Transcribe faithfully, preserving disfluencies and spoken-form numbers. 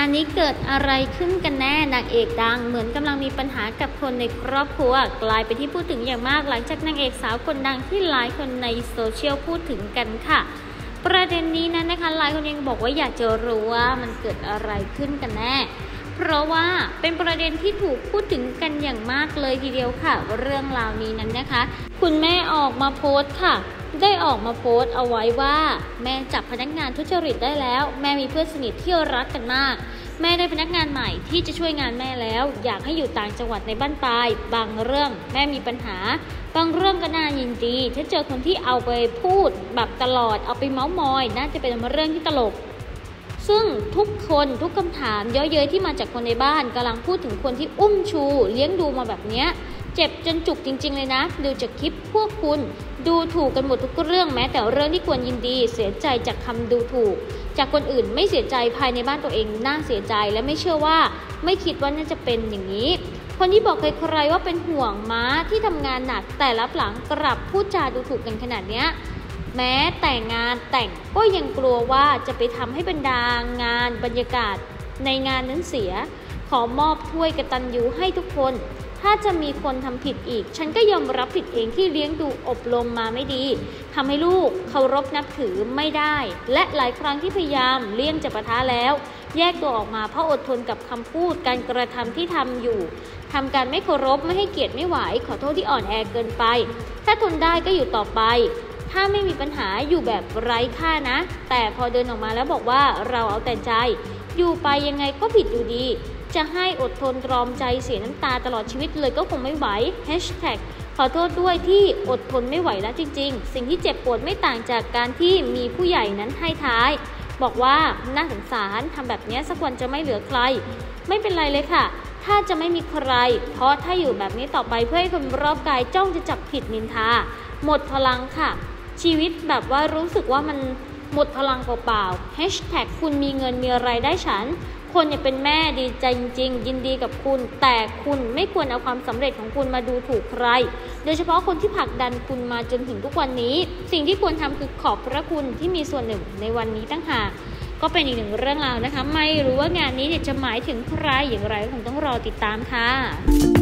นี้เกิดอะไรขึ้นกันแน่นางเอกดังเหมือนกำลังมีปัญหากับคนในครอบครัวกลายเป็นที่พูดถึงอย่างมากหลังจากนางเอกสาวคนดังที่หลายคนในโซเชียลพูดถึงกันค่ะประเด็นนี้นั้นนะคะหลายคนยังบอกว่าอยากจะรู้ว่ามันเกิดอะไรขึ้นกันแน่เพราะว่าเป็นประเด็นที่ถูกพูดถึงกันอย่างมากเลยทีเดียวค่ะเรื่องราวนี้นั้นนะคะคุณแม่ออกมาโพสต์ค่ะได้ออกมาโพสต์เอาไว้ว่าแม่จับพนักงานทุจริตได้แล้วแม่มีเพื่อนสนิทที่รักกันมากแม่ได้พนักงานใหม่ที่จะช่วยงานแม่แล้วอยากให้อยู่ต่างจังหวัดในบ้านปลายบางเรื่องแม่มีปัญหาบางเรื่องก็น่ายินดีถ้าเจอคนที่เอาไปพูดแบบตลอดเอาไปเม้ามอยน่าจะเป็นเรื่องที่ตลกซึ่งทุกคนทุกคำถามเยอะเย้ยที่มาจากคนในบ้านกำลังพูดถึงคนที่อุ้มชูเลี้ยงดูมาแบบเนี้ยเจ็บจนจุกจริงๆเลยนะดูจากคลิปพวกคุณดูถูกกันหมดทุกเรื่องแม้แต่เรื่องที่ควรยินดีเสียใจจากคำดูถูกจากคนอื่นไม่เสียใจภายในบ้านตัวเองน่าเสียใจและไม่เชื่อว่าไม่คิดว่าน่าจะเป็นอย่างนี้คนที่บอกใครๆว่าเป็นห่วงม้าที่ทำงานหนักแต่รับหลังกลับพูดจาดูถูกกันขนาดเนี้ยแม้แต่งานแต่งก็ยังกลัวว่าจะไปทำให้บรรดางานบรรยากาศในงานนั้นเสียขอมอบถ้วยกตัญญูให้ทุกคนถ้าจะมีคนทำผิดอีกฉันก็ยอมรับผิดเองที่เลี้ยงดูอบรมมาไม่ดีทำให้ลูกเคารพนับถือไม่ได้และหลายครั้งที่พยายามเลี่ยงจะปะทะแล้วแยกตัวออกมาเพราะอดทนกับคำพูดการกระทำที่ทำอยู่ทำการไม่เคารพไม่ให้เกียรติไม่ไหวขอโทษที่อ่อนแอเกินไปถ้าทนได้ก็อยู่ต่อไปถ้าไม่มีปัญหาอยู่แบบไร้ค่านะแต่พอเดินออกมาแล้วบอกว่าเราเอาแต่ใจอยู่ไปยังไงก็ผิดอยู่ดีจะให้อดทนตรอมใจเสียน้ำตาตลอดชีวิตเลยก็คงไม่ไหวแฮชแท็กขอโทษด้วยที่อดทนไม่ไหวแล้วจริงๆสิ่งที่เจ็บปวดไม่ต่างจากการที่มีผู้ใหญ่นั้นให้ท้ายบอกว่าน่าสงสารทำแบบนี้สักวันจะไม่เหลือใครไม่เป็นไรเลยค่ะถ้าจะไม่มีใครเพราะถ้าอยู่แบบนี้ต่อไปเพื่อให้คนรอบกายจ้องจะจับผิดนินทาหมดพลังค่ะชีวิตแบบว่ารู้สึกว่ามันหมดพลังเปล่าๆแฮชแท็กคุณมีเงินมีอะไรได้ฉันคนเนี่ยเป็นแม่ดีใจจริงๆยินดีกับคุณแต่คุณไม่ควรเอาความสำเร็จของคุณมาดูถูกใครโดยเฉพาะคนที่ผลักดันคุณมาจนถึงทุกวันนี้สิ่งที่ควรทำคือขอบพระคุณที่มีส่วนหนึ่งในวันนี้ตั้งหากก็เป็นอีกหนึ่งเรื่องราวนะคะไม่รู้ว่างานนี้เนี่ยจะหมายถึงใครอย่างไรคงต้องรอติดตามค่ะ